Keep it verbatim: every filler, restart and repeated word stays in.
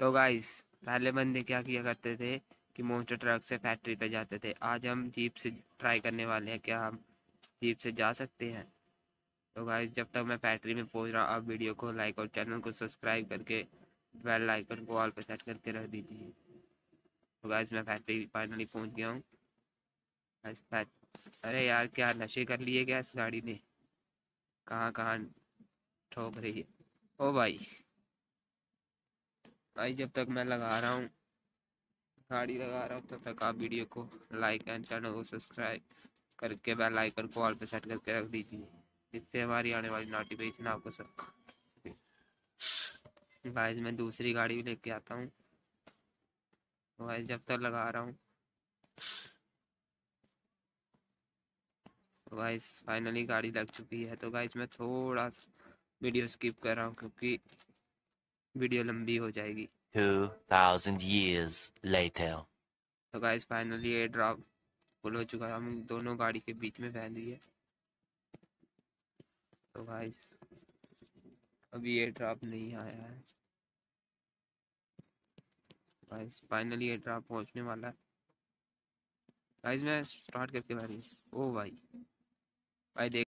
तो गाइस, पहले बंदे क्या किया करते थे कि मोस्टर ट्रक से फैक्ट्री पे जाते थे। आज हम जीप से ट्राई करने वाले हैं, क्या हम जीप से जा सकते हैं। तो गाइस, जब तक मैं फैक्ट्री में पहुंच रहा हूँ, आप वीडियो को लाइक और चैनल को सब्सक्राइब करके बेल आइकन को ऑल पे सेट करके रख दीजिए। तो गाइस, मैं फैक्ट्री फाइनली पहुंच गया हूँ। अरे यार, क्या नशे कर लिए क्या इस गाड़ी ने? कहाँ कहाँ ठोक रही है। ओ भाई भाई जब तक मैं लगा रहा हूँ, गाड़ी लगा रहा हूँ, तब तक आप वीडियो को लाइक एंड चैनल को सब्सक्राइब करके बेल आइकन को ऑल पे सेट करके रख दीजिए, जिससे हमारी आने वाली नोटिफिकेशन आपको सब। गाइस, मैं दूसरी गाड़ी भी लेके आता हूँ। तो गाइस, जब तक लगा रहा हूँ, तो गाइस फाइनली गाड़ी लग चुकी है। तो गाइस, मैं थोड़ा सा वीडियो स्किप कर रहा हूँ क्योंकि वीडियो लंबी हो जाएगी। Two thousand years later. तो गाइस, फाइनली ये ड्रॉप फुल हो चुका है। हम दोनों गाड़ी के बीच में बहन दी है। तो गाइस, अभी ये ड्रॉप नहीं आया है। गाइस, फाइनली ये ड्रॉप पहुंचने वाला है। गाइस, मैं स्टार्ट करके भाई, ओ भाई भाई देख